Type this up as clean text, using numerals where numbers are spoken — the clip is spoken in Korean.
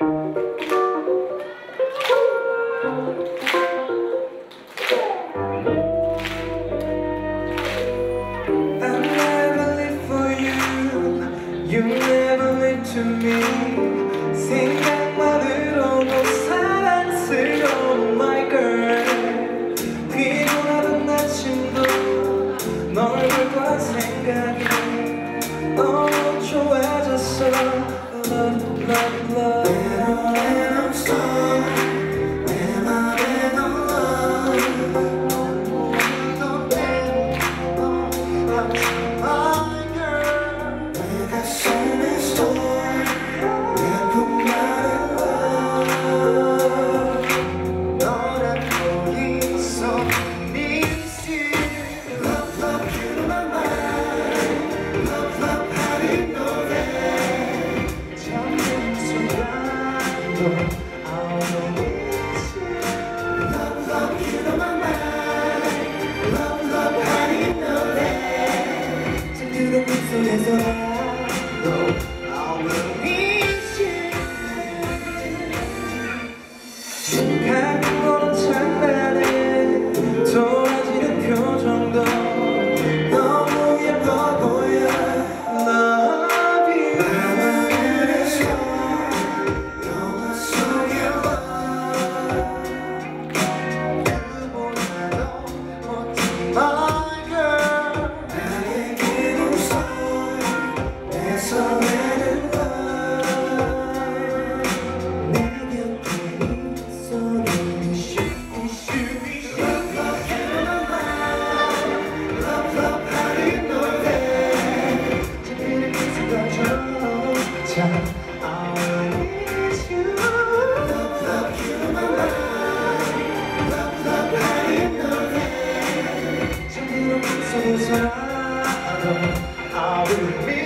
You never live to me. 생각만으로도 사랑스러운 my girl. 피곤하던 아침도 널 볼 거란 생각이 너무 좋아졌어. Love, love, love. When I'm sorry, when I'm in love, 너무도 돼. My girl, 내 가슴에 story, 예쁜 말에 love. 너란 거기서 miss you. Love, love, you know my mind. Love, love, 하는 노래. 잠든 순간도 I will miss you. Love, love, you know my mind. Love, love, 하는 노래. 잠들어 꿈속에서 I will miss you. 가끔 보는 장난에 좋아지는 표정도 너무 예뻐 보여. Love you. 그래서 영화 속의 그보다도 멋진 my girl. 나에게는 story, 내 손에는 love. 내 곁에 있어도 miss you, miss you, miss you. Love, love, you know my mind. Love, love, 하는 노래. 잠드는 그 순간조차 I will miss you. Love, love, you know my mind. Love, love, 하는 노래. 잠드는 꿈속에서라도 I will miss you.